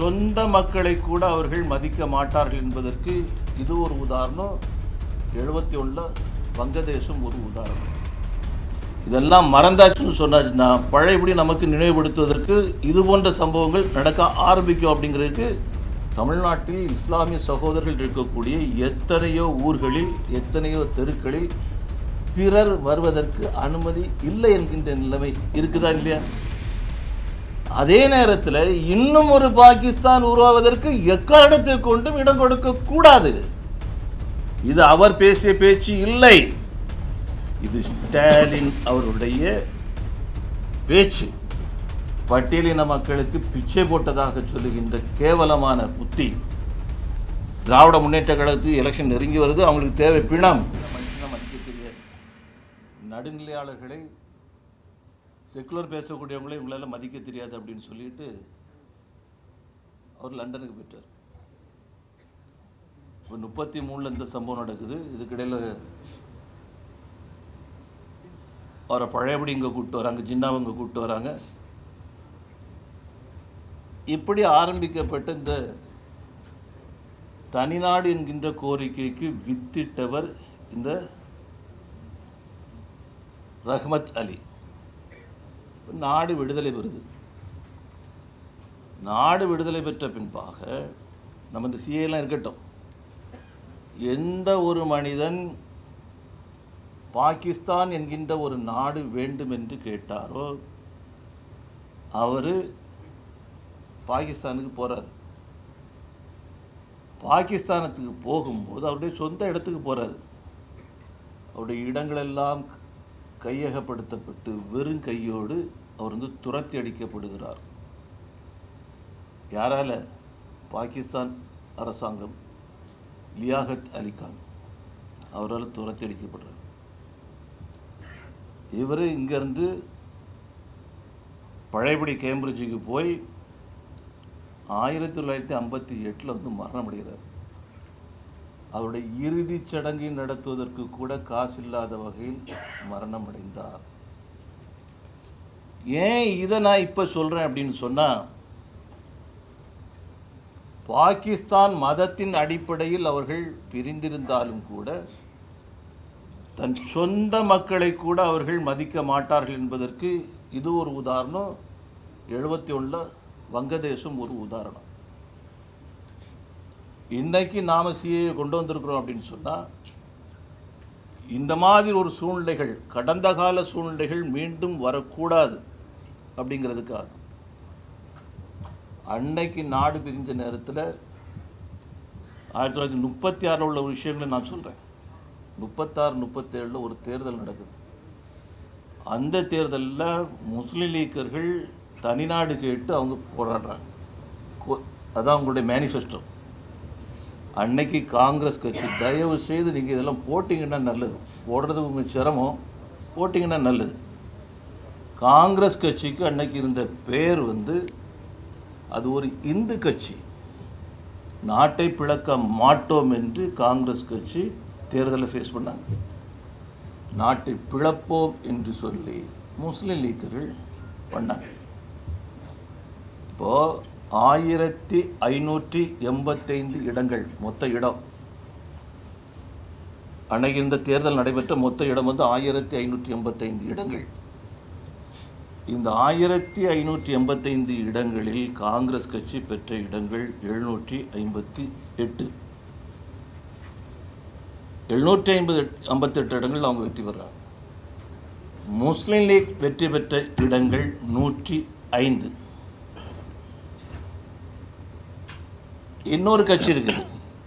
சொந்த மக்களை கூட அவர்கள் மதிக்க மாட்டார்கள் என்பதற்கு இது ஒரு உதாரணம். 71 வங்கதேசம் ஒரு உதாரணம். இதெல்லாம் மறந்தாச்சுன்னு சொன்னாச்சுன்னா பழையபடி நமக்கு நினைவுபடுத்துவதற்கு இது போன்ற சம்பவங்கள் நடக்க ஆரம்பிக்கும். அப்படிங்கிறதுக்கு தமிழ்நாட்டில் இஸ்லாமிய சகோதரர்கள் இருக்கக்கூடிய எத்தனையோ ஊர்களில் எத்தனையோ தெருக்களில் பிறர் வருவதற்கு அனுமதி இல்லை என்கின்ற நிலைமை இருக்குதா இல்லையா? அதே நேரத்தில் இன்னும் ஒரு பாகிஸ்தான் உருவாவதற்கு எக்காரணத்தை கொண்டும் இடம் கொடுக்க கூடாது. இது அவர் பேசிய பேச்சு இல்லை, இது ஸ்டாலின் அவருடைய பேச்சு. பட்டியலின மக்களுக்கு பிச்சை போட்டதாக சொல்லுகின்ற கேவலமான புத்தி. திராவிட முன்னேற்ற கழகத்துக்கு எலெக்ஷன் நெருங்கி வருது, அவங்களுக்கு தேவை பிணம். மதிக்க தெரியாது நடுநிலையாளர்களை, செக்குலர் பேசக்கூடியவங்களே இவங்களால மதிக்க தெரியாது அப்படின்னு சொல்லிட்டு அவர் லண்டனுக்கு போயிட்டார். இப்போ 33 இந்த சம்பவம் நடக்குது. இதுக்கிடையில் அவரை பழையபடி இங்கே கூப்பிட்டு வராங்க, ஜின்னாவை இங்கே கூப்பிட்டு வராங்க. இப்படி ஆரம்பிக்கப்பட்ட இந்த தனிநாடு என்கின்ற கோரிக்கைக்கு வித்திட்டவர் இந்த ரஹ்மத் அலி. நாடு விடுதலை பெறுது. நாடு விடுதலை பெற்ற பின்பாக நம்ம இந்த சிஏலாம் இருக்கட்டும், எந்த ஒரு மனிதன் பாகிஸ்தான் என்கின்ற ஒரு நாடு வேண்டும் என்று கேட்டாரோ அவர் பாகிஸ்தானுக்கு போகிறார். பாகிஸ்தானத்துக்கு போகும்போது அவருடைய சொந்த இடத்துக்கு போகிறார். அவருடைய இடங்களெல்லாம் கையகப்படுத்தப்பட்டு வெறும் கையோடு அவர் துரத்தி அடிக்கப்படுகிறார். யாரால? பாகிஸ்தான் அரசாங்கம், லியாகத் அலிகான் அவரால் துரத்தி அடிக்கப்படுறார். இவர் இங்கேருந்து பழையபடி கேம்பிரிட்ஜுக்கு போய் 1958 மரணம் அடைகிறார். அவருடைய இறுதிச் சடங்கை நடத்துவதற்கு கூட காசு இல்லாத வகையில் மரணம் அடைந்தார். ஏன் இதை நான் இப்போ சொல்கிறேன் அப்படின்னு சொன்னால், பாகிஸ்தான் மதத்தின் அடிப்படையில் அவர்கள் பிரிந்திருந்தாலும் கூட தன் சொந்த மக்களை கூட அவர்கள் மதிக்க மாட்டார்கள் என்பதற்கு இது ஒரு உதாரணம். 71 வங்கதேசம் ஒரு உதாரணம். இன்னைக்கு நாம் சிஏ கொண்டு வந்திருக்கிறோம் அப்படின்னு சொன்னால், இந்த மாதிரி ஒரு சூழ்நிலைகள், கடந்த கால சூழ்நிலைகள் மீண்டும் வரக்கூடாது அப்படிங்கிறதுக்காக. அன்னைக்கு நாடு பிரிஞ்ச நேரத்தில் 1936 உள்ள ஒரு விஷயங்களை நான் சொல்கிறேன். 36-37 ஒரு தேர்தல் நடக்குது. அந்த தேர்தலில் முஸ்லீம் லீக்கர்கள் தனிநாடு கேட்டு அவங்க போராடுறாங்க. அதான் அவங்களுடைய மேனிஃபெஸ்டோ. அன்னைக்கு காங்கிரஸ் கட்சி, தயவு செய்து நீங்கள் இதெல்லாம் போட்டிங்கன்னா நல்லது, போடுறது உங்களுக்கு சிரமம், போட்டிங்கன்னா நல்லது. காங்கிரஸ் கட்சிக்கு அன்னைக்கு இருந்த பேர் அது ஒரு இந்து கட்சி. நாட்டை பிளக்க மாட்டோம் என்று காங்கிரஸ் கட்சி தேர்தலை ஃபேஸ் பண்ணாங்க. நாட்டை பிளப்போம் என்று சொல்லி முஸ்லீம் லீக்கர்கள் பண்ணாங்க. இப்போது 1585 இடங்கள் மொத்த இடம். அன்னைக்கு இந்த தேர்தல் நடைபெற்ற மொத்த இடம் 1585 இடங்கள். இந்த 1585 இடங்களில் காங்கிரஸ் கட்சி பெற்ற இடங்கள் 758. 758 இடங்கள் அவங்க வெற்றி பெறாங்க. முஸ்லீம் லீக் வெற்றி பெற்ற இடங்கள் 105. இன்னொரு கட்சி இருக்குது,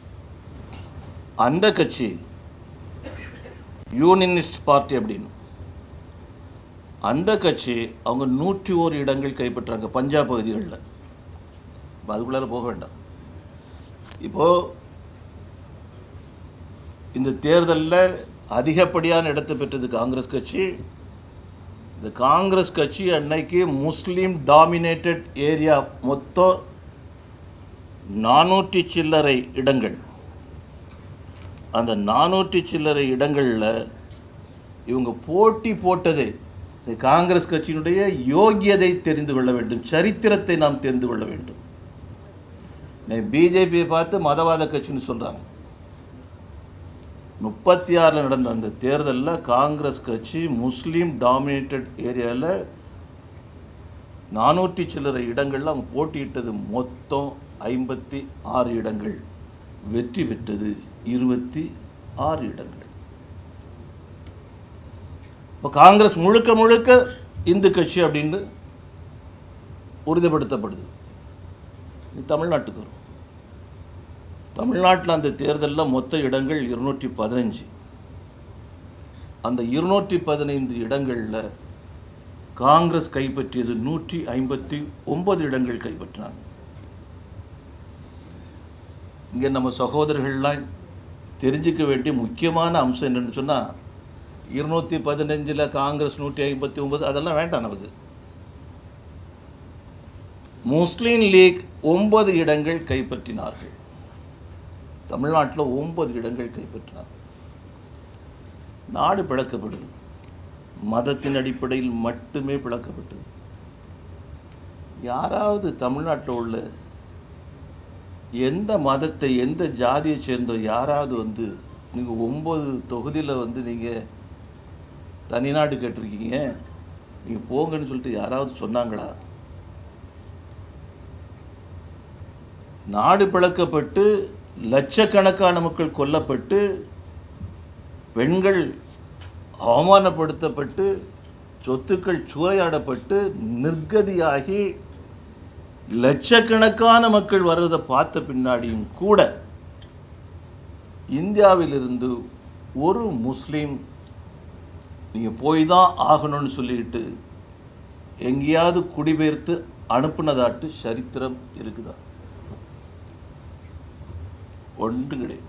அந்த கட்சி யூனியனிஸ்ட் பார்ட்டி அப்படின்னு. அந்த கட்சி அவங்க 101 இடங்கள் கைப்பற்றாங்க பஞ்சாப் பகுதிகளில். அதுக்குள்ளார போக வேண்டாம். இப்போது இந்த தேர்தலில் அதிகப்படியான இடத்தை பெற்றது காங்கிரஸ் கட்சி. இந்த காங்கிரஸ் கட்சி அன்னைக்கு முஸ்லீம் டாமினேட்டட் ஏரியா மொத்தம் 400 சில்லறை இடங்கள். அந்த 400 சில்லறை இடங்களில் இவங்க போட்டி போட்டது காங்கிரஸ் கட்சியினுடைய யோகியதை தெரிந்து கொள்ள வேண்டும், சரித்திரத்தை நாம் தெரிந்து கொள்ள வேண்டும். பிஜேபியை பார்த்து மதவாத கட்சின்னு சொல்கிறாங்க. 36 நடந்த அந்த தேர்தலில் காங்கிரஸ் கட்சி முஸ்லீம் டாமினேட்டட் ஏரியாவில் 400 சில்லறை இடங்களில் அவங்க போட்டியிட்டது மொத்தம் 56 இடங்கள், வெற்றி பெற்றது 26 இடங்கள். இப்போ காங்கிரஸ் முழுக்க முழுக்க இந்து கட்சி அப்படின்னு உறுதிப்படுத்தப்படுது. தமிழ்நாட்டுக்கு வரும். தமிழ்நாட்டில் அந்த தேர்தலில் மொத்த இடங்கள் 215. அந்த 215 இடங்களில் காங்கிரஸ் கைப்பற்றியது 159 இடங்கள் கைப்பற்றினாங்க. இங்கே நம்ம சகோதரர்கள்லாம் தெரிஞ்சிக்க வேண்டிய முக்கியமான அம்சம் என்னென்னு சொன்னால், 215 காங்கிரஸ் 159 அதெல்லாம் வேண்டாம் நமக்கு. முஸ்லீம் லீக் 9 இடங்கள் கைப்பற்றினார்கள். தமிழ்நாட்டில் 9 இடங்கள் கைப்பற்றினார். நாடு பிளக்கப்படுது, மதத்தின் அடிப்படையில் மட்டுமே பிளக்கப்பட்டது. யாராவது தமிழ்நாட்டில் உள்ள எந்த மதத்தை எந்த ஜாதியை சேர்ந்த யாராவது நீங்கள் 9 தொகுதியில் நீங்கள் தனிநாடு கேட்டிருக்கீங்க, நீங்கள் போங்கன்னு சொல்லிட்டு யாராவது சொன்னாங்களா? நாடு பிளக்கப்பட்டு லட்சக்கணக்கான மக்கள் கொல்லப்பட்டு, பெண்கள் அவமானப்படுத்தப்பட்டு, சொத்துக்கள் சூறையாடப்பட்டு, நிர்கதியாகி லட்சக்கணக்கான மக்கள் வருவதை பார்த்த பின்னாடியும் கூட இந்தியாவிலிருந்து ஒரு முஸ்லீம் நீங்கள் போய் தான் ஆகணும்னு சொல்லிட்டு எங்கேயாவது குடிபெயர்த்து அனுப்புனதாட்டு சரித்திரம் இருக்குதா? ஒன்று கிடையாது.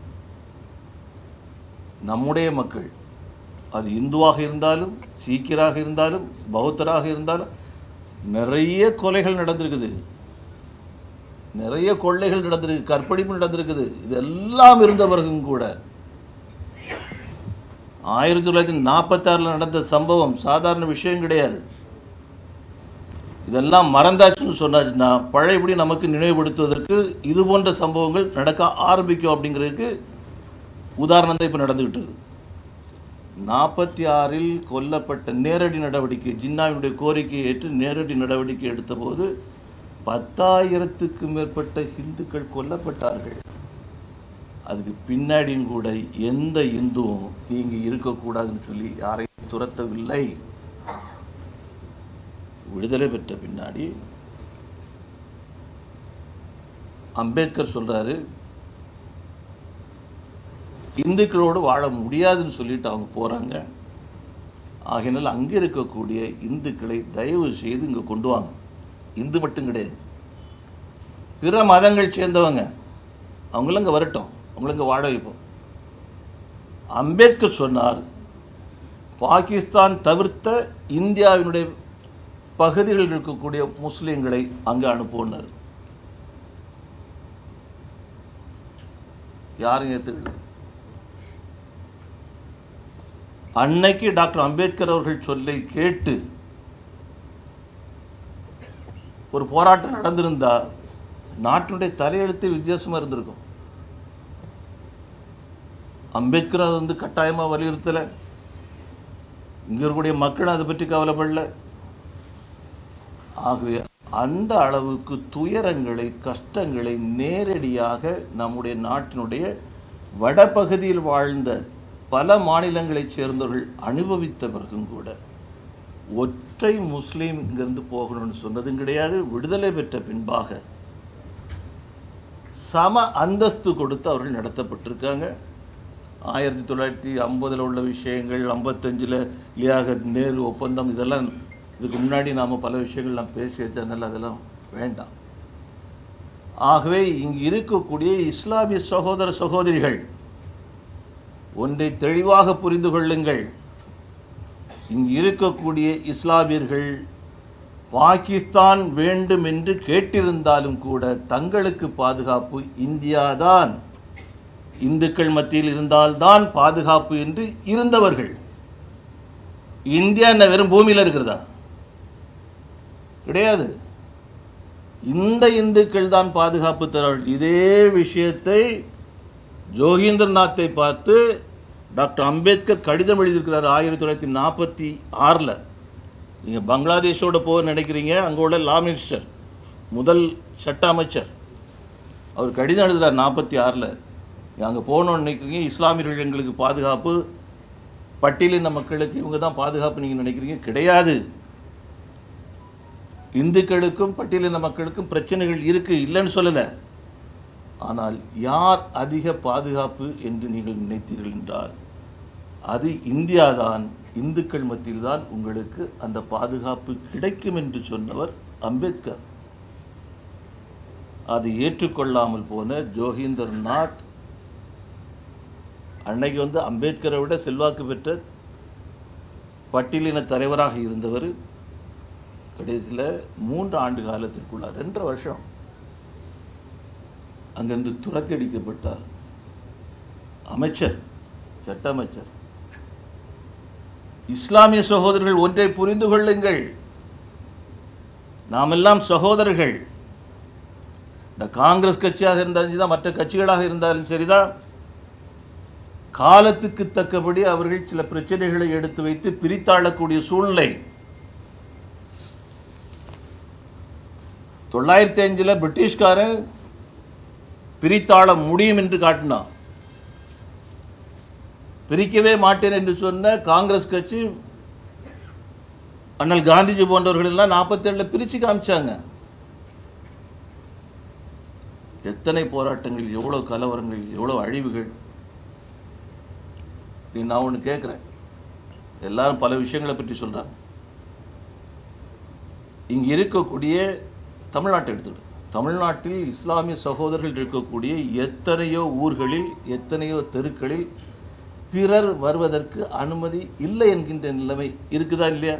நம்முடைய மக்கள், அது இந்துவாக இருந்தாலும் சீக்கியராக இருந்தாலும் பௌத்தராக இருந்தாலும், நிறைய கொலைகள் நடந்திருக்குது, நிறைய கொள்ளைகள் நடந்திருக்கு, கற்பழிப்பு நடந்திருக்குது. இதெல்லாம் இருந்தவர்களும் கூட 1946 நடந்த சம்பவம் சாதாரண விஷயம் கிடையாது. இதெல்லாம் மறந்தாச்சுன்னு சொன்னாச்சுன்னா பழையபடி நமக்கு நினைவுபடுத்துவதற்கு இது போன்ற சம்பவங்கள் நடக்க ஆரம்பிக்கும் அப்படிங்கிறதுக்கு உதாரணம் தான் இப்போ நடந்துக்கிட்டு இருக்கு. 46 கொல்லப்பட்ட நேரடி நடவடிக்கை, ஜின்னாவினுடைய கோரிக்கையை ஏற்று நேரடி நடவடிக்கை எடுத்தபோது 10,000க்கும் மேற்பட்ட இந்துக்கள் கொல்லப்பட்டார்கள். அதுக்கு பின்னாடியும் கூட எந்த இந்துவும் நீங்கள் இருக்கக்கூடாதுன்னு சொல்லி யாரையும் துரத்தவில்லை. விடுதலை பெற்ற பின்னாடி அம்பேத்கர் சொல்றாரு, இந்துக்களோடு வாழ முடியாதுன்னு சொல்லிட்டு அவங்க போறாங்க. ஆகையினால் அங்கே இருக்கக்கூடிய இந்துக்களை தயவு செய்து இங்கே கொண்டு வாங்க. இந்து மட்டும் கிடையாது, பிற மதங்கள் சேர்ந்தவங்க அவங்களும் இங்கே வரட்டும், அவங்களும் இங்கே வாழ வைப்போம். அம்பேத்கர் சொன்னார், பாகிஸ்தான் தவிர்த்த இந்தியாவினுடைய பகுதிகளில் இருக்கக்கூடிய முஸ்லீம்களை அங்கே அனுப்புனார். யாரும் ஏற்றுக்கல. அன்னைக்கு டாக்டர் அம்பேத்கர் அவர்கள் சொல்லை கேட்டு ஒரு போராட்டம் நடந்திருந்தா நாட்டினுடைய தலையெழுத்து வித்தியாசமாக இருந்திருக்கும். அம்பேத்கர் அதை கட்டாயமாக வலியுறுத்தலை, இங்கே இருக்கக்கூடிய மக்கள் அதை பற்றி கவலைப்படல. ஆகவே அந்த அளவுக்கு துயரங்களை கஷ்டங்களை நேரடியாக நம்முடைய நாட்டினுடைய வடபகுதியில் வாழ்ந்த பல மாநிலங்களைச் சேர்ந்தவர்கள் அனுபவித்த பிறகும் கூட ஒற்றை முஸ்லீம் இங்கிருந்து போகணும்னு சொன்னதும் கிடையாது. விடுதலை பெற்ற பின்பாக சம அந்தஸ்து கொடுத்து அவர்கள் நடத்தப்பட்டிருக்காங்க. 1950 உள்ள விஷயங்கள், 55 லியாகத் நேரு ஒப்பந்தம், இதெல்லாம் இதுக்கு முன்னாடி நாம் பல விஷயங்கள் நாம் பேசி வச்சதுனால அதெல்லாம் வேண்டாம். ஆகவே இங்கு இருக்கக்கூடிய இஸ்லாமிய சகோதர சகோதரிகள் ஒன்றை தெளிவாக புரிந்து கொள்ளுங்கள். இங்கு இருக்கக்கூடிய இஸ்லாமியர்கள் பாகிஸ்தான் வேண்டும் என்று கேட்டிருந்தாலும் கூட தங்களுக்கு பாதுகாப்பு இந்தியாதான், இந்துக்கள் மத்தியில் இருந்தால்தான் பாதுகாப்பு என்று இருந்தவர்கள். இந்தியா என்ன வெறும் பூமியில் இருக்கிறதா? கிடையாது. இந்த இந்துக்கள் தான் பாதுகாப்பு தருவார்கள். இதே விஷயத்தை ஜோகீந்திரநாத்தை பார்த்து டாக்டர் அம்பேத்கர் கடிதம் எழுதியிருக்கிறார் 1946. நீங்கள் பங்களாதேஷோட போக நினைக்கிறீங்க, அங்கே உள்ள லா மினிஸ்டர், முதல் சட்ட அமைச்சர், அவர் கடிதம் எழுதுகிறார் 46. அங்கே போகணுன்னு நினைக்கிறீங்க, இஸ்லாமியர்கள் எங்களுக்கு பாதுகாப்பு, பட்டியலின மக்களுக்கு இவங்க தான் பாதுகாப்பு நீங்கள் நினைக்கிறீங்க, கிடையாது. இந்துக்களுக்கும் பட்டியலின மக்களுக்கும் பிரச்சனைகள் இருக்குது, இல்லைன்னு சொல்லலை. ஆனால் யார் அதிக பாதுகாப்பு என்று நீங்கள் நினைத்தீர்கள் என்றால் அது இந்தியா தான். இந்துக்கள் மத்தியில் தான் உங்களுக்கு அந்த பாதுகாப்பு கிடைக்கும் என்று சொன்னவர் அம்பேத்கர். அதை ஏற்றுக்கொள்ளாமல் போன ஜோகீந்திரநாத் அன்னைக்கு அம்பேத்கரை விட செல்வாக்கு பெற்ற பட்டியலின தலைவராக இருந்தவர் கடைசியில் 3 ஆண்டு காலத்திற்குள்ள 2.5 வருஷம் அங்கிருந்து துரத்தி அடிக்கப்பட்டார். அமைச்சர், சட்ட அமைச்சர். இஸ்லாமிய சகோதரர்கள் ஒன்றை புரிந்து கொள்ளுங்கள், நாம் எல்லாம் சகோதரர்கள். இந்த காங்கிரஸ் கட்சியாக இருந்தாலும் மற்ற கட்சிகளாக இருந்தாலும் சரிதான், காலத்துக்கு தக்கபடி அவர்கள் சில பிரச்சனைகளை எடுத்து வைத்து பிரித்தாளக்கூடிய சூழ்நிலை. 905 பிரிட்டிஷ்காரன் பிரித்தாள முடியும் என்று காட்டினான். பிரிக்கவே மாட்டேன் என்று சொன்ன காங்கிரஸ் கட்சி, அண்ணல் காந்திஜி போன்றவர்கள் எல்லாம் 47 பிரித்து காமிச்சாங்க. எத்தனை போராட்டங்கள், எவ்வளோ கலவரங்கள், எவ்வளோ அழிவுகள். நான் ஒன்று கேட்குறேன், எல்லாரும் பல விஷயங்களை பற்றி சொல்கிறாங்க. இங்கே இருக்கக்கூடிய தமிழ்நாட்டை எடுத்துக்கிட்டு, தமிழ்நாட்டில் இஸ்லாமிய சகோதரர்கள் இருக்கக்கூடிய எத்தனையோ ஊர்களில், எத்தனையோ தெருக்களில் பிறர் வருவதற்கு அனுமதி இல்லை என்கின்ற நிலைமை இருக்குதா இல்லையா?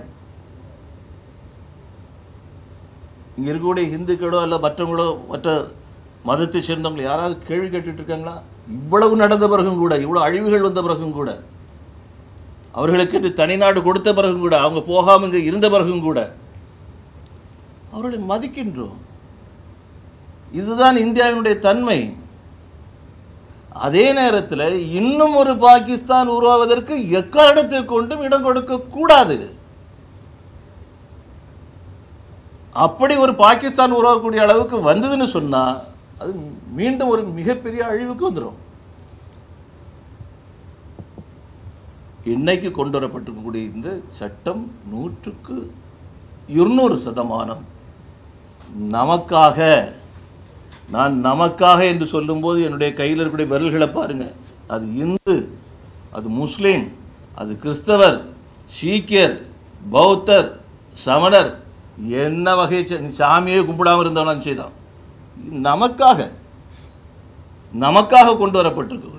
இங்கே இருக்கக்கூடிய இந்துக்களோ அல்ல மற்றவங்களோ, மற்ற மதத்தை சேர்ந்தவங்களை யாராவது கேள்வி கேட்டுட்டு இருக்காங்களா? இவ்வளவு நடந்த பிறகும் கூட, இவ்வளோ அழிவுகள் வந்த பிறகும் கூட, அவர்களுக்கு தனிநாடு கொடுத்த பிறகும் கூட, அவங்க போகாமல் இங்கே இருந்த பிறகும் கூட அவர்களை மதிக்கின்றோம். இதுதான் இந்தியாவினுடைய தன்மை. அதே நேரத்தில் இன்னும் ஒரு பாகிஸ்தான் உருவாவதற்கு எக்காரணத்தை கொண்டும் இடம் கொடுக்க கூடாது. அப்படி ஒரு பாகிஸ்தான் உருவாகக்கூடிய அளவுக்கு வந்ததுன்னு சொன்னா அது மீண்டும் ஒரு மிகப்பெரிய அழிவுக்கு வந்துடும். இன்னைக்கு கொண்டு வரப்பட்டிருக்கக்கூடிய இந்த சட்டம் 100க்கு 200% நமக்காக. நான் நமக்காக என்று சொல்லும்போது என்னுடைய கையில் இருக்கக்கூடிய விரல்களை பாருங்க. அது இந்து, அது முஸ்லீம், அது கிறிஸ்தவர், சீக்கியர், பௌத்தர், சமணர், என்ன வகை சாமியே கும்பிடாமல் இருந்தவனாலும் செய்தான். நமக்காக, நமக்காக கொண்டு வரப்பட்டிருக்கக்கூடிய,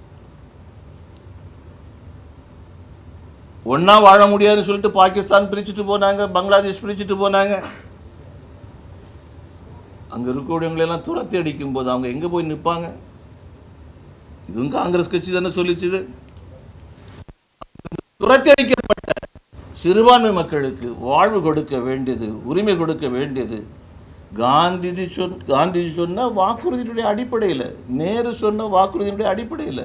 ஒன்னா வாழ முடியாதுன்னு சொல்லிட்டு பாகிஸ்தான் பிரிச்சுட்டு போனாங்க, பங்களாதேஷ் பிரிச்சுட்டு போனாங்க. அங்கே இருக்கக்கூடியவங்களெல்லாம் துரத்தி அடிக்கும் போது அவங்க எங்கே போய் நிற்பாங்க? இதுவும் காங்கிரஸ் கட்சி தானே சொல்லிச்சுது. துரத்தி அடிக்கப்பட்ட சிறுபான்மை மக்களுக்கு வாழ்வு கொடுக்க வேண்டியது, உரிமை கொடுக்க வேண்டியது காந்திஜி சொன்ன வாக்குறுதியினுடைய அடிப்படையில், நேரு சொன்ன வாக்குறுதியினுடைய அடிப்படையில்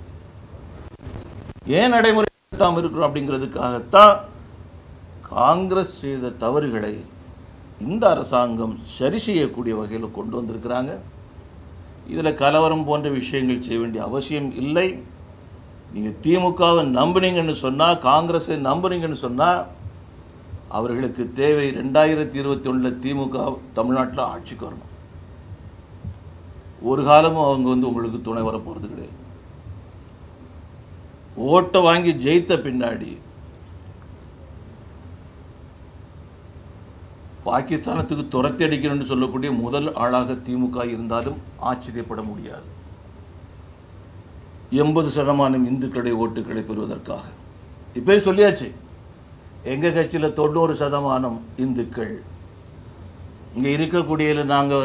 ஏன் நடைமுறைப்படுத்தாமல் இருக்கிறோம் அப்படிங்கிறதுக்காகத்தான் காங்கிரஸ் செய்த தவறுகளை இந்த அரசாங்கம் சரி செய்யக்கூடிய வகையில் கொண்டு வந்திருக்கிறாங்க. இதில் கலவரம் போன்ற விஷயங்கள் செய்ய வேண்டிய அவசியம் இல்லை. நீங்கள் திமுகவை நம்புனீங்கன்னு சொன்னால், காங்கிரஸை நம்புனீங்கன்னு சொன்னால், அவர்களுக்கு தேவை 2021 திமுக தமிழ்நாட்டில் ஆட்சிக்கு வரணும். ஒரு காலமும் அவங்க உங்களுக்கு துணை வர போகிறது கிடையாது. ஓட்டை வாங்கி ஜெயித்த பின்னாடி பாகிஸ்தானத்துக்கு துரத்தி அடிக்கணும்னு சொல்லக்கூடிய முதல் ஆளாக திமுக இருந்தாலும் ஆச்சரியப்பட முடியாது. 80% இந்துக்களுடைய ஓட்டுகளை பெறுவதற்காக இப்போ சொல்லியாச்சு. எங்கள் கட்சியில் 90% இந்துக்கள். இங்கே இருக்கக்கூடியதில் நாங்கள்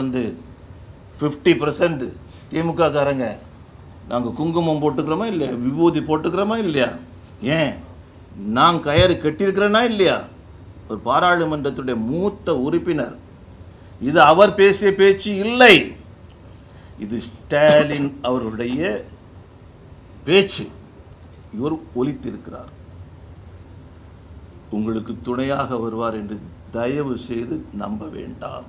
50% திமுக காரங்க. நாங்கள் குங்குமம் போட்டுக்கிறோமா இல்லையா? விபூதி போட்டுக்கிறோமா இல்லையா? ஏன் நான் கயிறு கட்டியிருக்கிறேன்னா இல்லையா? ஒரு பாராளுமன்றத்துடைய மூத்த உறுப்பினர் இது அவர் பேசிய பேச்சு இல்லை, இது ஸ்டாலின் அவருடைய பேச்சு. இவர் ஒலித்திருக்கிறார். உங்களுக்கு துணையாக வருவார் என்று தயவு செய்து நம்ப வேண்டாம்.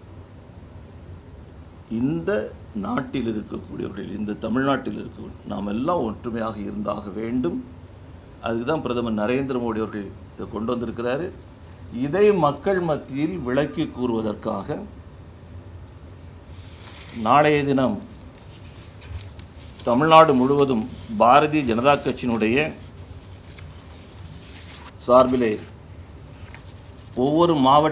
இந்த நாட்டில் இருக்கக்கூடியவர்கள், இந்த தமிழ்நாட்டில் இருக்கக்கூடிய நாம் எல்லாம் ஒற்றுமையாக இருந்தாக வேண்டும். அதுதான் பிரதமர் நரேந்திர மோடி அவர்கள் இதை கொண்டு வந்திருக்கிறாரு. இதை மக்கள் மத்தியில் விளக்கி கூறுவதற்காக நாளைய தினம் தமிழ்நாடு முழுவதும் பாரதிய ஜனதா கட்சியினுடைய சார்பிலே ஒவ்வொரு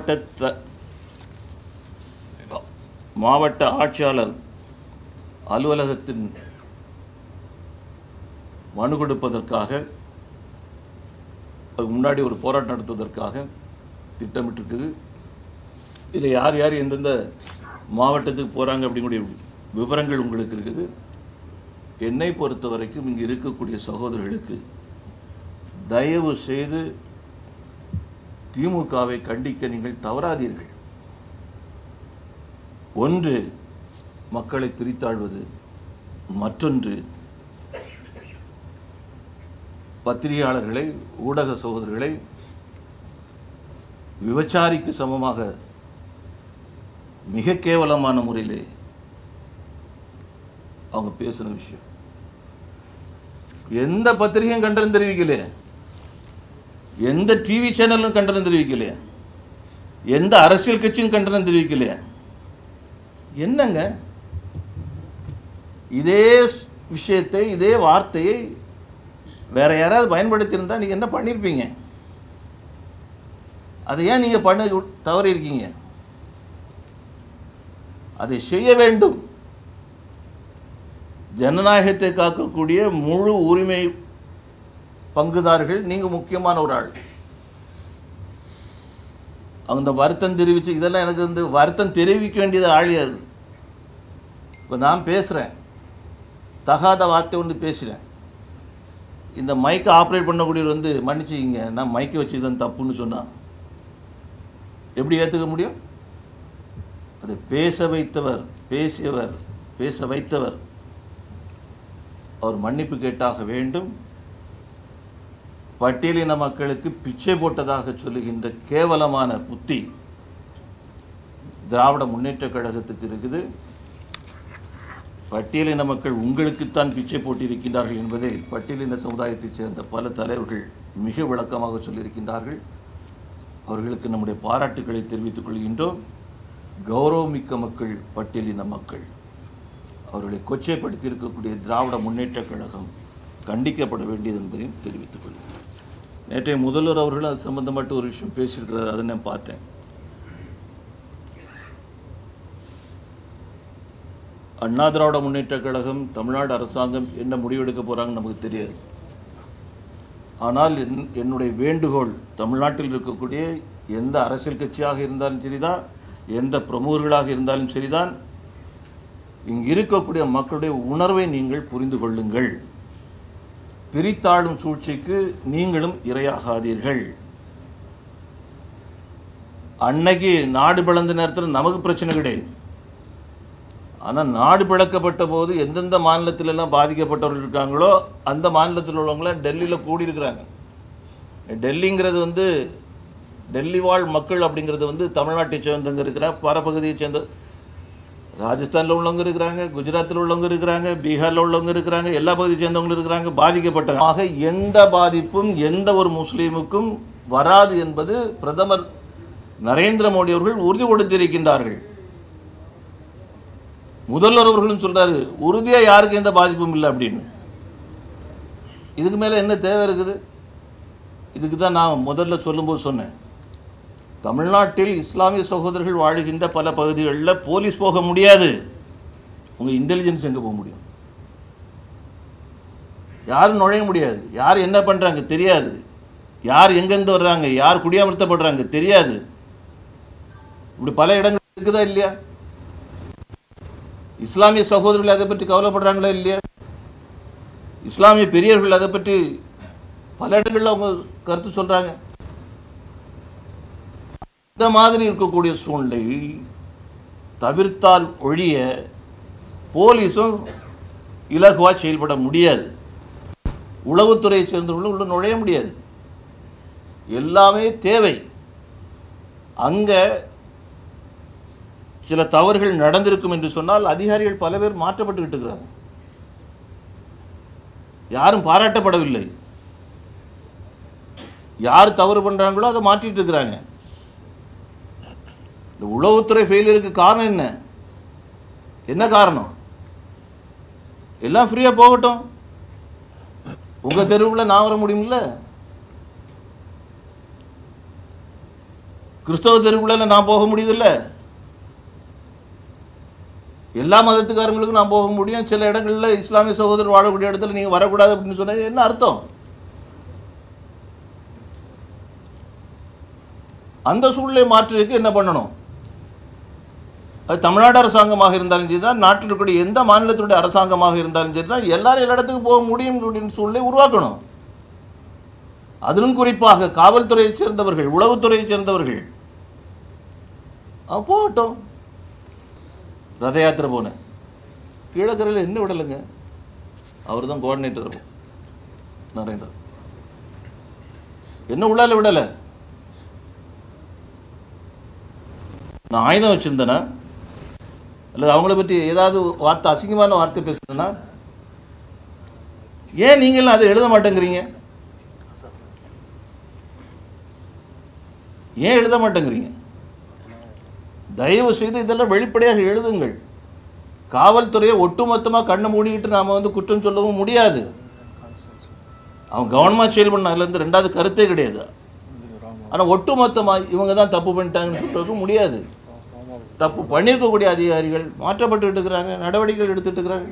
மாவட்ட ஆட்சியாளர் அலுவலகத்தின் மனு கொடுப்பதற்காக, முன்னாடி ஒரு போராட்டம் நடத்துவதற்காக திட்டமிட்டிருக்குது. இதில் யார் யார் எந்தெந்த மாவட்டத்துக்கு போகிறாங்க அப்படிங்கூடிய விவரங்கள் உங்களுக்கு இருக்குது. என்னை பொறுத்த வரைக்கும் இங்கே இருக்கக்கூடிய சகோதரர்களுக்கு தயவு செய்து திமுகவை கண்டிக்க நீங்கள் தவறாதீர்கள். ஒன்று மக்களை பிரித்தாழ்வது, மற்றொன்று பத்திரிகையாளர்களை, ஊடக சகோதரர்களை விபச்சாரிக்கு சமமாக மிக கேவலமான முறையிலே அவங்க பேசின விஷயம். எந்த பத்திரிகையும் கண்டனம் தெரிவிக்கல, எந்த டிவி சேனலும் கண்டனம் தெரிவிக்கல, எந்த அரசியல் கட்சியும் கண்டனம் தெரிவிக்கல. என்னங்க இதே விஷயத்தை, இதே வார்த்தையை வேற யாராவது பயன்படுத்தியிருந்தா நீங்க என்ன பண்ணியிருப்பீங்க? அதை ஏன் நீங்க பண்ண தவறி இருக்கீங்க? அதை செய்ய வேண்டும். ஜனநாயகத்தை காக்கக்கூடிய முழு உரிமை பங்குதாரர்கள் நீங்க முக்கியமான ஒரு ஆள். அந்த வருத்தம் தெரிவிச்சு இதெல்லாம் எனக்கு வந்து வருத்தம் தெரிவிக்க வேண்டியது ஆளியாது. இப்போ நான் பேசுகிறேன், தகாத வார்த்தை ஒன்று பேசுகிறேன், இந்த மைக்கை ஆப்ரேட் பண்ணக்கூடியவர் வந்து மன்னிச்சிக்கிங்க நான் மைக்கை வச்சுதான் தப்புன்னு சொன்னான், எப்படி ஏற்றுக்க முடியும்? அதை பேச வைத்தவர், பேச வைத்தவர் அவர் மன்னிப்பு கேட்டாக வேண்டும். பட்டியலின மக்களுக்கு பிச்சை போட்டதாக சொல்லுகின்ற கேவலமான புத்தி திராவிட முன்னேற்ற கழகத்துக்கு இருக்குது. பட்டியலின மக்கள் உங்களுக்குத்தான் பிச்சை போட்டிருக்கின்றார்கள் என்பதை பட்டியலின சமுதாயத்தைச் சேர்ந்த பல தலைவர்கள் மிக விளக்கமாக சொல்லியிருக்கின்றார்கள். அவர்களுக்கு நம்முடைய பாராட்டுக்களை தெரிவித்துக் கொள்கின்றோம். கௌரவமிக்க மக்கள் பட்டியலின மக்கள். அவர்களை கொச்சைப்படுத்தி இருக்கக்கூடிய திராவிட முன்னேற்ற கழகம் கண்டிக்கப்பட வேண்டியது என்பதையும் தெரிவித்துக் கொள்கிறேன். நேற்றைய முதல்வர் அவர்கள் அது சம்பந்தப்பட்ட ஒரு விஷயம் பேசியிருக்கிறார், அதை நான் பார்த்தேன். அண்ணா திராவிட முன்னேற்ற கழகம், தமிழ்நாடு அரசாங்கம் என்ன முடிவெடுக்க போறாங்கன்னு நமக்கு தெரியாது. ஆனால் என்னுடைய வேண்டுகோள், தமிழ்நாட்டில் இருக்கக்கூடிய எந்த அரசியல் கட்சியாக இருந்தாலும் சரிதான், எந்த பிரமுகர்களாக இருந்தாலும் சரிதான், இங்கு இருக்கக்கூடிய மக்களுடைய உணர்வை நீங்கள் புரிந்து கொள்ளுங்கள். பிரித்தாளும் சூழ்ச்சிக்கு நீங்களும் இரையாகாதீர்கள். அன்னைக்கு நாடு பிளந்த நேரத்தில் நமக்கு பிரச்சனை கிடையாது. ஆனால் நாடு பிளக்கப்பட்ட போது எந்தெந்த மாநிலத்திலெல்லாம் பாதிக்கப்பட்டவர்கள் இருக்காங்களோ அந்த மாநிலத்தில் உள்ளவங்களாம் டெல்லியில் கூடியிருக்கிறாங்க. டெல்லிங்கிறது வந்து டெல்லி வாழ் மக்கள் அப்படிங்கிறது வந்து தமிழ்நாட்டை சேர்ந்தவங்க இருக்கிறாங்க, பரப்பகுதியை சேர்ந்த ராஜஸ்தானில் உள்ளவங்க இருக்கிறாங்க, குஜராத்தில் உள்ளவங்க இருக்கிறாங்க, பீகாரில் உள்ளவங்க இருக்கிறாங்க, எல்லா பகுதியை சேர்ந்தவங்களும் இருக்கிறாங்க. பாதிக்கப்பட்ட ஆக எந்த பாதிப்பும் எந்த ஒரு முஸ்லீமுக்கும் வராது என்பது பிரதமர் நரேந்திர மோடி அவர்கள் உறுதி கொடுத்திருக்கின்றார்கள். முதல்வர் அவர்களும் சொல்றாரு, உறுதியா யாருக்கு எந்த பாதிப்பும் இல்லை அப்படின்னு. இதுக்கு மேல என்ன தேவை இருக்குது? இதுக்கு தான் நான் முதல்ல சொல்லும்போது சொன்னேன், தமிழ்நாட்டில் இஸ்லாமிய சகோதரர்கள் வாழுகின்ற பல பகுதிகளில் போலீஸ் போக முடியாது. உங்க இன்டெலிஜென்ஸ் எங்க போக முடியும்? யாரும் நுழைய முடியாது. யார் என்ன பண்றாங்க தெரியாது. யார் எங்கிருந்து வர்றாங்க, யார் குடியமர்த்தப்படுறாங்க தெரியாது. இப்படி பல இடங்கள் இருக்குதா இல்லையா? இஸ்லாமிய சகோதரர்கள் அதை பற்றி கவலைப்படுறாங்களா இல்லையா? இஸ்லாமிய பெரியவர்கள் அதை பற்றி பல இடங்களில் அவங்க கருத்து சொல்றாங்க. இந்த மாதிரி இருக்கக்கூடிய சூழ்நிலை தவிர்த்தால் ஒழிய போலீஸும் இலகுவாக செயல்பட முடியாது. உளவுத்துறையை சேர்ந்தவர்களும் உள்ள நுழைய முடியாது. எல்லாமே தேவை. அங்கே சில தவறுகள் நடந்திருக்கும் என்று சொன்னால் அதிகாரிகள் பல பேர் மாற்றப்பட்டுக்கிட்டு இருக்கிறாங்க. யாரும் பாராட்டப்படவில்லை. யார் தவறு பண்ணுறாங்களோ அதை மாற்றிட்டு இருக்கிறாங்க. இந்த உளவுத்துறை ஃபெயிலியருக்கு காரணம் என்ன? என்ன காரணம்? எல்லாம் ஃப்ரீயாக போகட்டும். உங்கள் தெருவுக்குள்ள நான் வர முடியுமில்ல? கிறிஸ்தவ தெருவுக்குள்ள நான் போக முடியுதில்ல? எல்லா மதத்துக்காரங்களுக்கும் நான் போக முடியும். சில இடங்களில் இஸ்லாமிய சகோதரர் வாழக்கூடிய இடத்துல நீங்கள் வரக்கூடாது அப்படின்னு சொன்னால் என்ன அர்த்தம்? அந்த சூழ்நிலை மாற்றுவதற்கு என்ன பண்ணணும்? அது தமிழ்நாடு அரசாங்கமாக இருந்தாலும் சரி தான், நாட்டில் இருக்கக்கூடிய எந்த மாநிலத்தினுடைய அரசாங்கமாக இருந்தாலும் சரி தான், எல்லாரும் எல்லா இடத்துக்கும் போக முடியும் அப்படின்னு சூழ்நிலை உருவாக்கணும். அதிலும் குறிப்பாக காவல்துறையை சேர்ந்தவர்கள், உளவுத்துறையை சேர்ந்தவர்கள் போகட்டும். ரத யாத்திரை போனேன், கீழக்கரையில் என்ன விடலைங்க, அவர் தான் கோஆர்டினேட்டர் நரேந்திர, என்ன உள்ளால விடலை. நான் ஆயுதம் வச்சுருந்தேன்னா அல்லது அவங்கள பற்றி ஏதாவது வார்த்தை, அசிங்கமான வார்த்தை பேசுகிறேன்னா ஏன் நீங்களாம் அதை எழுத மாட்டேங்கிறீங்க? ஏன் எழுத மாட்டேங்கிறீங்க? தயவு செய்து இதெல்லாம் வெளிப்படையாக எழுதுங்கள். காவல்துறையை ஒட்டுமொத்தமாக கண்ணை மூடிக்கிட்டு நாம் குற்றம் சொல்லவும் முடியாது. அவன் கவனமாக செயல்படணும், அதுலேருந்து ரெண்டாவது கருத்தே கிடையாது. ஆனால் ஒட்டுமொத்தமாக இவங்க தான் தப்பு பண்ணிட்டாங்கன்னு சொல்கிறதுக்கு முடியாது. தப்பு பண்ணியிருக்கக்கூடிய அதிகாரிகள் மாற்றப்பட்டு இருக்கிறாங்க, நடவடிக்கைகள் எடுத்துட்டு இருக்கிறாங்க.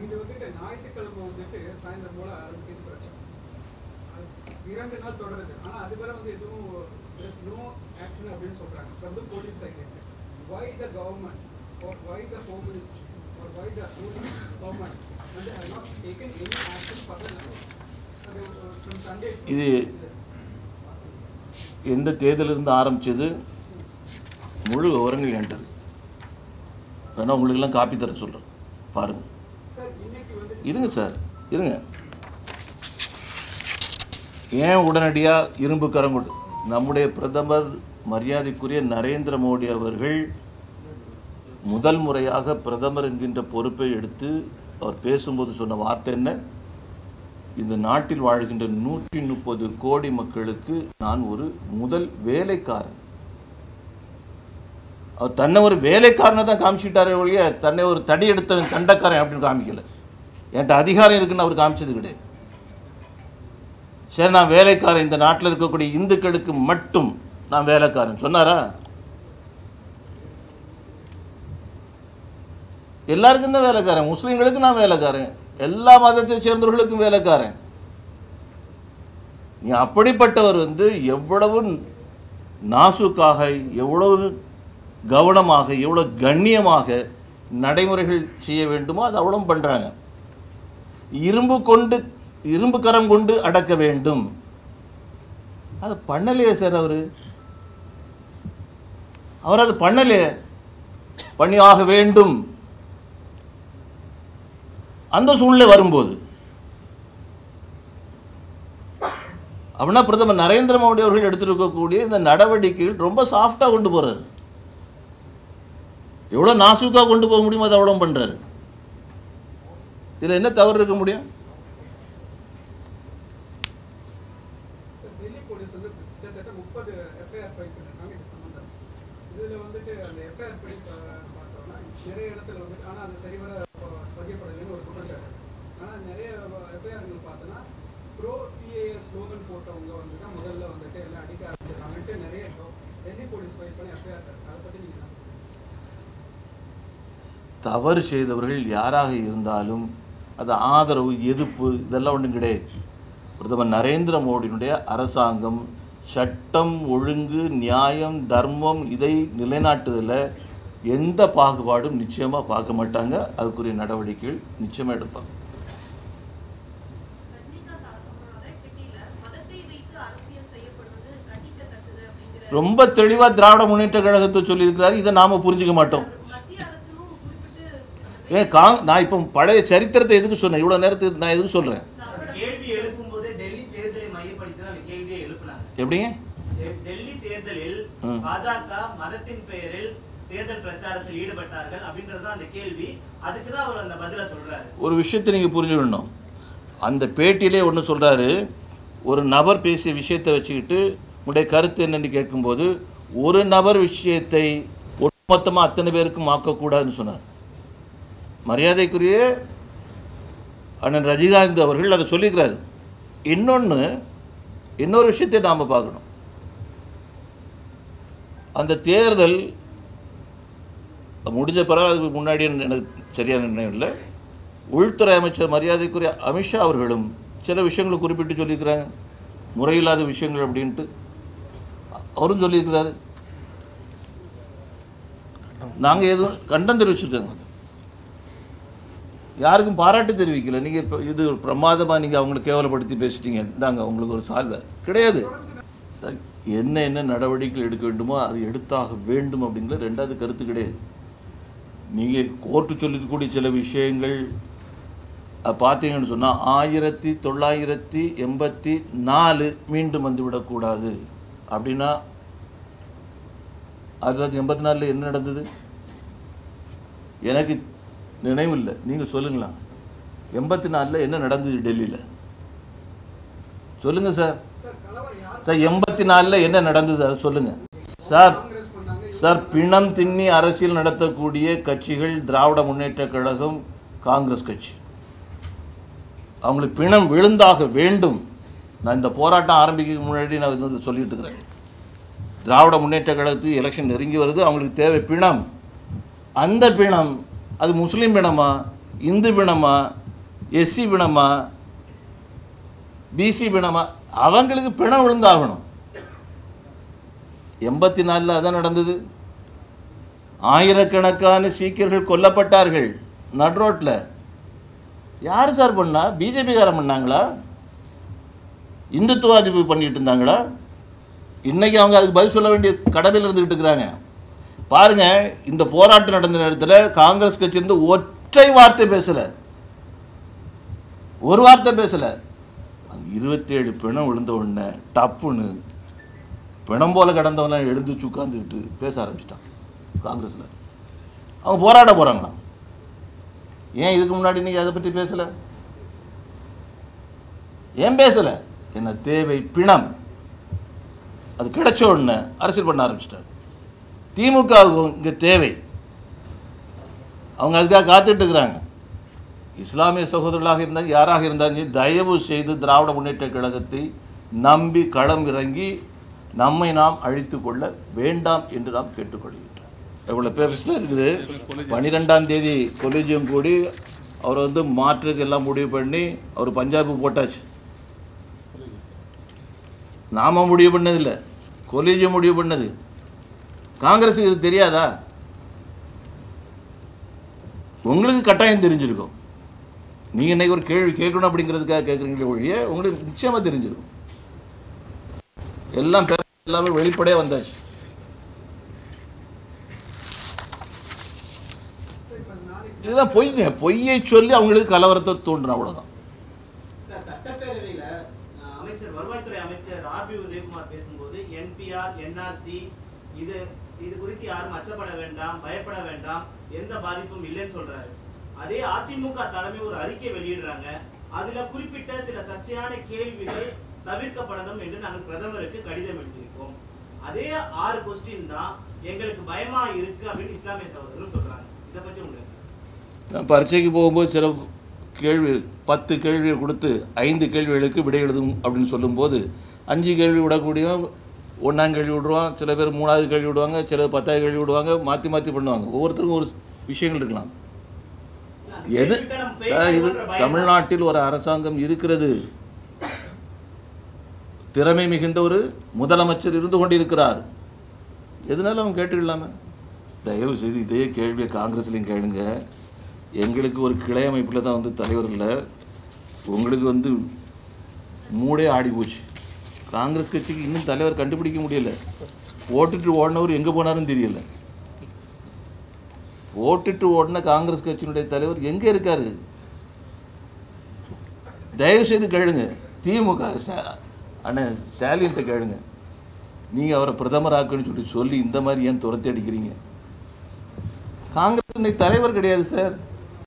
இது எந்த தேர்தலிருந்து ஆரம்பிச்சது முழு விவரங்கள் என்கிட்ட வேணா உங்களுக்கெல்லாம் காப்பி தர சொல்கிறேன், பாருங்கள். இருங்க சார், இருங்க. ஏன் உடனடியாக இரும்பு கரம் கொண்டு நம்முடைய பிரதமர் மரியாதைக்குரிய நரேந்திர மோடி அவர்கள் முதல் முறையாக பிரதமர் என்கின்ற பொறுப்பை எடுத்து அவர் பேசும்போது சொன்ன வார்த்தை என்ன? இந்த நாட்டில் வாழ்கின்ற 130 கோடி மக்களுக்கு நான் ஒரு முதல் வேலைக்காரன். அவர் தன்னை ஒரு வேலைக்காரனை தான் காமிச்சிட்டாரே ஒழிய தன்னை ஒரு தடி எடுத்த கண்டக்காரன் அப்படின்னு காமிக்கல. என்கிட்ட அதிகாரம் இருக்குன்னு அவர் காமிச்சது கிடையாது. சரி, நான் வேலைக்காரன், இந்த நாட்டில் இருக்கக்கூடிய இந்துக்களுக்கு மட்டும் நான் வேலைக்காரன் சொன்னாரா? எல்லாருக்கும் தான் வேலைக்காரன். முஸ்லீம்களுக்கு நான் வேலைக்காரன், எல்லா மதத்தை சேர்ந்தவர்களுக்கும் வேலைக்காரன். நீ அப்படிப்பட்டவர் எவ்வளவு நாசுக்காக, எவ்வளவு கவனமாக, எவ்வளோ கண்ணியமாக நடைமுறைகள் செய்ய வேண்டுமோ அது அவ்வளோ பண்ணுறாங்க. இரும்பு கரம் கொண்டு அடக்க வேண்டும், அது பண்ணலையே சார். அவர் அது பண்ணலையே, பண்ணி ஆக வேண்டும். அந்த சூழ்நிலை வரும்போது அப்படின்னா பிரதமர் நரேந்திர மோடி அவர்கள் எடுத்திருக்கக்கூடிய இந்த நடவடிக்கைகள் ரொம்ப சாஃப்டாக கொண்டு போகிறார். எவ்வளோ நாசுக்காக கொண்டு போக முடியுமோ அதை அவ்வளோ பண்ணுறாரு. இதில் என்ன தவறு இருக்க முடியும்? தவறு செய்தவர்கள் யாராக இருந்தாலும் அது ஆதரவு, எதிர்ப்பு இதெல்லாம் ஒன்றும் கிடையாது. பிரதமர் நரேந்திர மோடியினுடைய அரசாங்கம் சட்டம், ஒழுங்கு, நியாயம், தர்மம் இதை நிலைநாட்டுதலில் எந்த பாகுபாடும் நிச்சயமாக பார்க்க மாட்டாங்க. அதுக்குரிய நடவடிக்கைகள் நிச்சயமாக எடுப்பாங்க. ரொம்ப தெளிவாக திராவிட முன்னேற்ற கழகத்தை சொல்லியிருக்கிறாரு. இதை நாம் புரிஞ்சுக்க மாட்டோம். ஏன் நான் இப்போ பழைய சரித்திரத்தை எதுக்கு சொன்னேன்? இவ்வளோ நேரத்துக்கு நான் எதுக்கு சொல்கிறேன்? கேள்வி எழுப்பும்போது டெல்லி தேர்தலை மையப்படுத்தி தான் அந்த கேள்வியை எழுப்பினாங்க. எப்படிங்க? டெல்லி தேர்தலில் பாஜக மதத்தின் பெயரில் தேர்தல் பிரச்சாரத்தில் ஈடுபட்டார்கள் அப்படின்றது தான் அந்த கேள்வி. அதுக்கு தான் அவர் அந்த பதிலை சொல்றாரு. ஒரு விஷயத்தை நீங்கள் புரிஞ்சுக்கணும். அந்த பேட்டியிலே ஒன்று சொல்கிறாரு, ஒரு நபர் பேசிய விஷயத்தை வச்சுக்கிட்டு உங்களுடைய கருத்து என்னன்னு கேட்கும்போது ஒரு நபர் விஷயத்தை ஒட்டுமொத்தமாக அத்தனை பேருக்கும் ஆக்கக்கூடாதுன்னு சொன்னார். மரியாதைக்குரிய அண்ணன் ரஜினிகாந்த் அவர்கள் அதை சொல்லிக்கிறாரு. இன்னொரு விஷயத்தை நாம் பார்க்கணும். அந்த தேர்தல் முடிஞ்ச பிறகு அதுக்கு முன்னாடி எனக்கு சரியான நினைவு இல்லை. உள்துறை அமைச்சர் மரியாதைக்குரிய அமித்ஷா அவர்களும் சில விஷயங்களை குறிப்பிட்டு சொல்லியிருக்கிறாங்க, முறையில்லாத விஷயங்கள் அப்படின்ட்டு அவரும் சொல்லியிருக்கிறாரு. நாங்கள் எதுவும் கண்டம் தெரிவிச்சிருக்கோங்க, யாருக்கும் பாராட்டு தெரிவிக்கல. நீங்கள் இப்போ இது ஒரு பிரமாதமாக நீங்கள் அவங்களை கேவலப்படுத்தி பேசிட்டீங்க, இந்தாங்க அவங்களுக்கு ஒரு சால்வை கிடையாது. என்ன நடவடிக்கைகள் எடுக்க வேண்டுமோ அது எடுத்தாக வேண்டும் அப்படிங்கிற ரெண்டாவது கருத்து கிடையாது. நீங்கள் கோர்ட்டு சொல்லிக்கூடிய சில விஷயங்கள் பார்த்தீங்கன்னு சொன்னால் 1984 மீண்டும் வந்துவிடக்கூடாது அப்படின்னா 1984 என்ன நடந்தது எனக்கு நினைவில்லை, நீங்கள் சொல்லுங்களா? 84 என்ன நடந்தது டெல்லியில்? சொல்லுங்கள் சார். சார் 84 என்ன நடந்தது அதை சொல்லுங்கள் சார். சார் பிணம் திண்ணி அரசியல் நடத்தக்கூடிய கட்சிகள் திராவிட முன்னேற்ற கழகம், காங்கிரஸ் கட்சி. அவங்களுக்கு பிணம் விழுந்தாக வேண்டும். நான் இந்த போராட்டம் ஆரம்பிக்க முன்னாடி நான் வந்து சொல்லிட்டு இருக்கிறேன். திராவிட முன்னேற்ற கழகத்துக்கு எலெக்ஷன் நெருங்கி வருது, அவங்களுக்கு தேவை பிணம். அந்த பிணம் அது முஸ்லீம் பிணமா, இந்து பிணமா, எஸ்சி பிணமா, பிசி பிணமா, அவங்களுக்கு பிணம் விழுந்தாகணும். 84 அதான் நடந்தது. ஆயிரக்கணக்கான சீக்கியர்கள் கொல்லப்பட்டார்கள் நட்ரோட்டில். யார் சார் பண்ணா? பிஜேபிக்காரன் பண்ணாங்களா? இந்துத்துவாதி பண்ணிட்டு இருந்தாங்களா? இன்னைக்கு அவங்க அதுக்கு பதில் சொல்ல வேண்டிய கடமையில் இருந்துகிட்டு இருக்கிறாங்க. பாருங்க, இந்த போராட்டம் நடந்த நேரத்தில் காங்கிரஸ் கட்சி இருந்து ஒற்றை வார்த்தை பேசலை, ஒரு வார்த்தை பேசலை. 27 பிணம் விழுந்த உடனே டப்புன்னு பிணம் போல கடந்தவெல்லாம் எழுந்துச்சு உட்காந்துக்கிட்டு பேச ஆரம்பிச்சிட்டான் காங்கிரஸில். அவங்க போராட போகிறாங்களாம். ஏன் இதுக்கு முன்னாடி நீங்கள் அதை பற்றி பேசலை? ஏன் பேசலை? என்ன தேவை? பிணம். அது கிடைச்ச உடனே அரசியல் பண்ண ஆரம்பிச்சிட்டார். திமுகவுக்கும் இங்கே தேவை, அவங்க அதுக்காக காத்துட்டு இருக்கிறாங்க. இஸ்லாமிய சகோதரர்களாக இருந்தாலும் யாராக இருந்தாலும் தயவு செய்து திராவிட முன்னேற்ற கழகத்தை நம்பி களம் இறங்கி நம்மை நாம் அழித்து கொள்ள வேண்டாம் என்று நாம் கேட்டுக்கொள்கின்றோம். எவ்வளோ பேர்ஸில் இருக்குது. 12ஆம் தேதி கொலிஜியம் கூடி அவரை வந்து மாற்றுக்கு எல்லாம் முடிவு பண்ணி அவர் பஞ்சாபு போட்டாச்சு. நாம முடிவு பண்ணதில்லை, கொலிஜியம் முடிவு பண்ணது. காங்கிரஸுக்கு இது தெரியாதா? உங்களுக்கு கட்டாயம் தெரிஞ்சிருக்கும். நீங்கள் இன்னைக்கு ஒரு கேள்வி கேட்கணும் அப்படிங்கிறதுக்காக கேட்குறீங்களே ஒழிய உங்களுக்கு நிச்சயமாக தெரிஞ்சிருக்கும். எல்லாம் எல்லாமே வெளிப்படையாக வந்தாச்சு. இதுதான் பொய்ங்க. பொய்யை சொல்லி அவங்களுக்கு கலவரத்தை தூண்டுறோம், அவ்வளோதான். சட்டப்பேரவையில் அமைச்சர் வருவாய்த்துறை அமைச்சர் ஆர்பி உதயகுமார் பேசும்போது என்பிஆர் என்ஆர்சி இது குறித்து யாரும் அச்சப்பட வேண்டாம், பயப்பட வேண்டாம், எந்த பாதிப்பும் இல்லைன்னு சொல்றாரு. அதே அதிமுக தலைமை ஒரு அறிக்கை வெளியிடுறாங்க, அதுல குறிப்பிட்ட சில சர்ச்சையான கேள்விகள் தவிர்க்கப்படணும் என்று நாங்கள் பிரதமருக்கு கடிதம் எழுதியிருக்கோம். அதே 6 கொஸ்டின் தான் எங்களுக்கு பயமா இருக்கு அப்படின்னு இஸ்லாமிய சகோதரர்கள் சொல்றாங்க. இதை பற்றி உங்களுக்கு? நான் பரீட்சைக்கு போகும்போது சில கேள்வி 10 கேள்வியை கொடுத்து 5 கேள்விகளுக்கு விடை எழுதும் அப்படின்னு சொல்லும்போது 5 கேள்வி விடக்கூடிய 1ஆம் கேள்வி விடுவான், சில பேர் 3ஆவது கேள்வி விடுவாங்க, சில 10ஆவது கேள்வி விடுவாங்க, மாற்றி மாற்றி பண்ணுவாங்க. ஒவ்வொருத்தருக்கும் ஒரு விஷயங்கள் இருக்கலாம். எது சார், இது தமிழ்நாட்டில் ஒரு அரசாங்கம் இருக்கிறது, திறமை மிகுந்த ஒரு முதலமைச்சர் இருந்து கொண்டிருக்கிறார். எதனால அவங்க கேட்டுக்கலாமே? தயவு செய்து இதே கேள்வியை காங்கிரஸ்லையும் கேளுங்க. எங்களுக்கு ஒரு கிளை அமைப்பில் தான் வந்து தலைவர் இல்லை, உங்களுக்கு வந்து மூடே ஆடி போச்சு. காங்கிரஸ் கட்சிக்கு இன்னும் தலைவர் கண்டுபிடிக்க முடியல. போட்டுட்டு ஓடினவர் எங்கே போனாருன்னு தெரியல. ஓட்டுட்டு ஓடின காங்கிரஸ் கட்சியினுடைய தலைவர் எங்கே இருக்காரு? தயவு செய்து கேளுங்க. திமுக அண்ணன் ஸ்டாலின்கிட்ட கேளுங்க. நீங்கள் அவரை பிரதமராக்குன்னு சொல்லி இந்த மாதிரி ஏன் துரத்தி அடிக்கிறீங்க? காங்கிரஸ் தலைவர் கிடையாது சார்.